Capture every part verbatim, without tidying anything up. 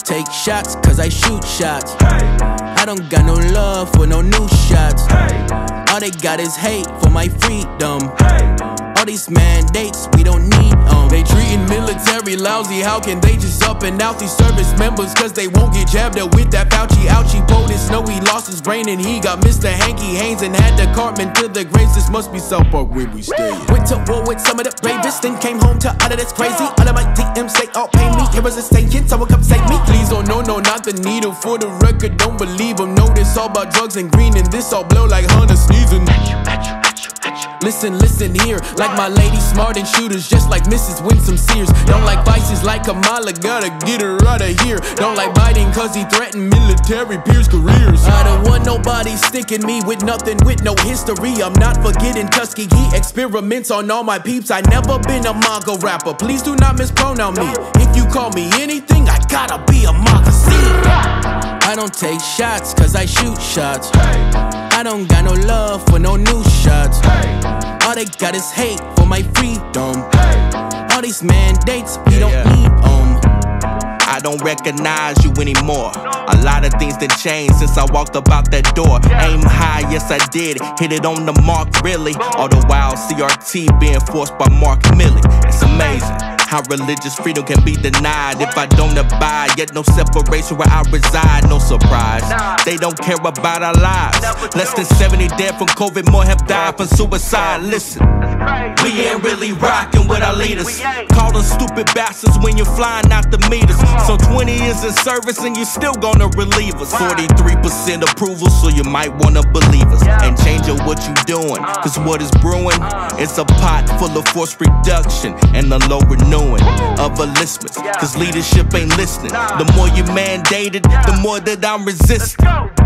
take shots, cause I shoot shots. Hey. I don't got no love for no new shots. Hey. All they got is hate for my freedom. Hey. All these mandates, we don't need them. They treating military lousy, how can they just up and out these service members? Cause they won't get jabbed up with that Fauci ouchie. POTUS know he lost his brain and he got Mister Hanky Haynes and had the Cartman to the graves. This must be South Park where we stay. Went to war with some of the bravest, then came home to all of this crazy. All of my D Ms say all pay me, heroes are staying, someone come save me. Please don't, no, no, not the needle. For the record, don't believe them. Know this all about drugs and green, and this all blow like Hunter sneezing. Listen, listen here, like my lady smart and shooters, just like Missus Winsome Sears. Don't like vices like Kamala, gotta get her out of here. Don't like Biden cause he threatened military peers' careers. I don't want nobody sticking me with nothing with no history. I'm not forgetting Tuskegee experiments on all my peeps. I never been a MAGA rapper, please do not mispronounce me. If you call me anything, I gotta be a magazine. I don't take shots cause I shoot shots. I don't got no love for no new shots. All they got is hate for my freedom. All these mandates, we don't need them. I don't recognize you anymore. A lot of things that changed since I walked up out that door. Aim high, yes I did, hit it on the mark really. All the while C R T being forced by Mark Milley. It's amazing how religious freedom can be denied if I don't abide. Yet no separation where I reside, no surprise. They don't care about our lives. Less than seventy dead from COVID, more have died from suicide. Listen, we ain't really rocking with our leaders. Call them stupid bastards when you're flying out the meters. So twenty years in service and you still gonna relieve us. forty-three percent approval, so you might wanna believe us. And change up what you doing, cause what is brewing is a pot full of forced reduction and the low renewal of enlistments, cause leadership ain't listening. The more you mandated, the more that I'm resisting.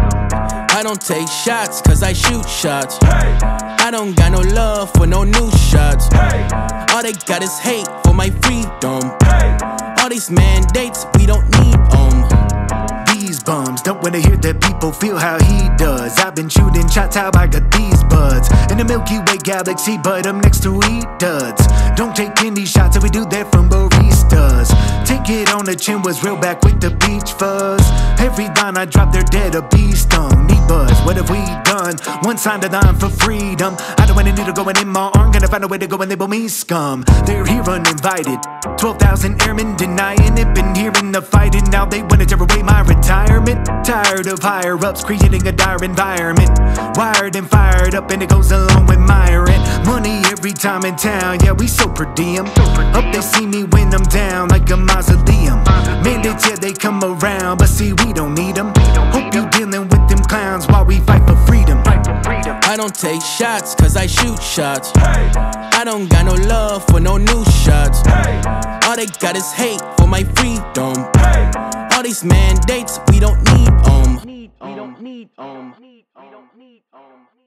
I don't take shots cause I shoot shots. I don't got no love for no new shots. All they got is hate for my freedom. All these mandates, we don't need them. These bums don't wanna hear that people feel how he does. I've been shooting shots, how I got these buds in the Milky Way galaxy, but I'm next to E duds. Don't take any shots, if we do that from baristas. Take it on the chin, was real back with the beach fuzz. Every line I drop, they're dead, a bee stung. Need buzz, what have we done? One sign to line for freedom. I don't want a needle going in my arm, gonna find a way to go and label me scum. They're here uninvited, twelve thousand airmen denying it. Been hearing the fighting, now they wanna tear away my retirement. Tired of higher-ups creating a dire environment. Wired and fired up, and it goes along with my rent. Money every time in town, yeah, we so per diem. Up they see me when I'm down like a mausoleum. Mandates, yeah, they come around, but see, we don't need them. Hope you dealing with them clowns while we fight for freedom. I don't take shots cause I shoot shots. I don't got no love for no new shots. All they got is hate for my freedom. All these mandates, we don't need them. We don't need them.